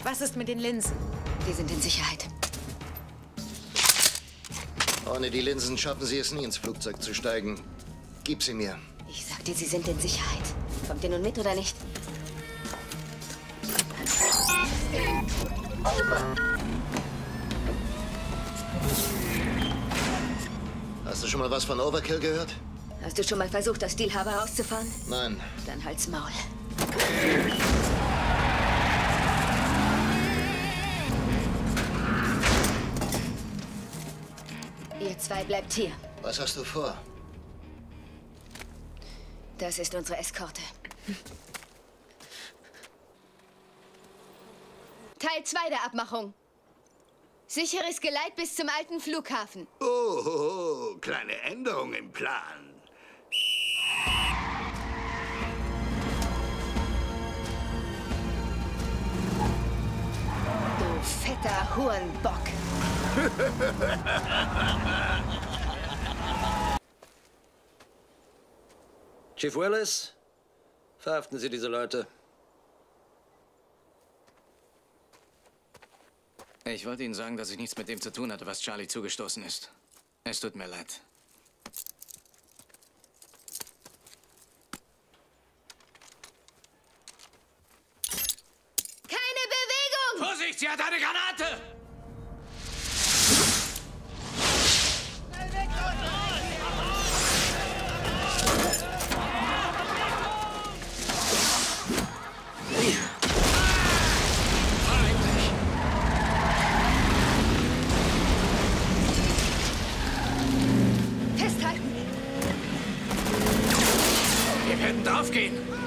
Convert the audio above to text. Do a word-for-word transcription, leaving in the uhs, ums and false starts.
Was ist mit den Linsen? Die sind in Sicherheit. Ohne die Linsen schaffen Sie es nie, ins Flugzeug zu steigen. Gib sie mir. Ich sagte, Sie sind in Sicherheit. Kommt ihr nun mit oder nicht? Hast du schon mal was von Overkill gehört? Hast du schon mal versucht, aus Steel Harbor rauszufahren? Nein. Dann halt's Maul. Ihr zwei bleibt hier. Was hast du vor? Das ist unsere Eskorte. Teil zwei der Abmachung. Sicheres Geleit bis zum alten Flughafen. Oh, oh, oh, kleine Änderung im Plan. Du fetter Hurenbock. Chief Willis, verhaften Sie diese Leute. Ich wollte Ihnen sagen, dass ich nichts mit dem zu tun hatte, was Charlie zugestoßen ist. Es tut mir leid. Keine Bewegung! Vorsicht, sie hat eine Granate! Festhalten! Wir werden draufgehen.